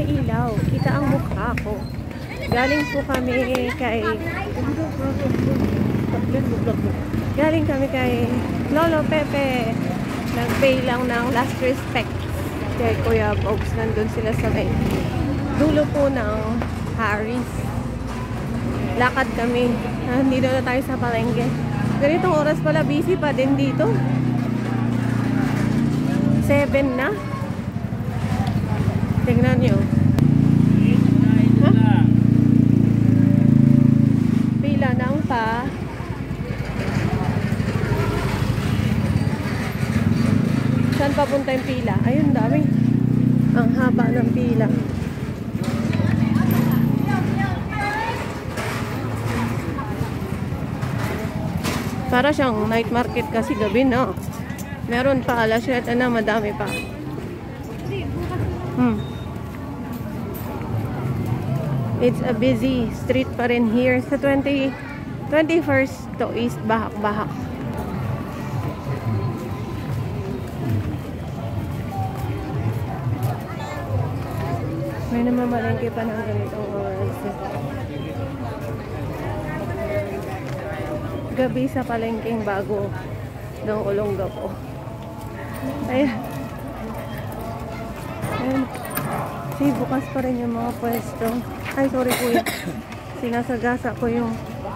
may ilaw. Kita ang mukha ko. Galing po kami kay Lolo Pepe. Nag-pay lang ng last respect kay Kuya Bogs. Nandun sila sa may dulo po ng Harris. Lakad kami. Nandito na tayo sa palengke. Ganitong oras pala, busy pa din dito. 7 na. Tingnan nyo. Huh? Pila ng pa. Saan papunta yung pila? Ayun, dami. Ang haba ng pila. Para siyang night market kasi gabi na. Meron pa alas 7 na, madami pa. It's a busy street pa rin here sa 21st to East Bahak-Bahak. May namamalengke pa ng ganitong oras. Gabi sa palengkeng bago ng Olongapo. Ayan. Ayan. See, bukas pa rin yung mga pwesto. Ay, sorry kuya. Sinasagasa ko yung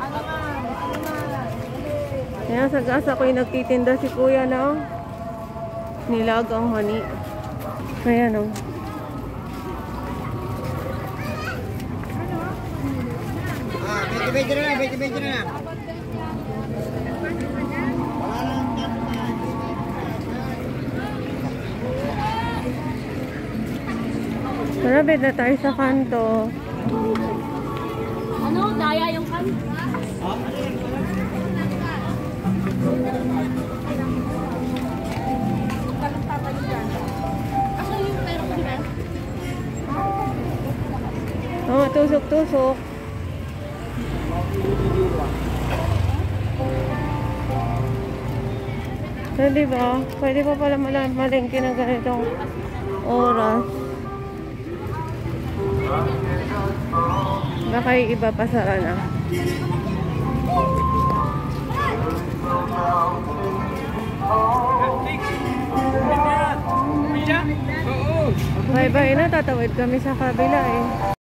nagtitinda si kuya ng nilagang mani. Ayan o. Beke na. Marami na tayo sa kanto. Ano? Daya yung kan? Mga tusok-tusok. So, diba? Pwede pa pala malengke ng ganitong oras. Baka yung iba pasara na. Bye-bye na. Tatawid kami sa kabila eh.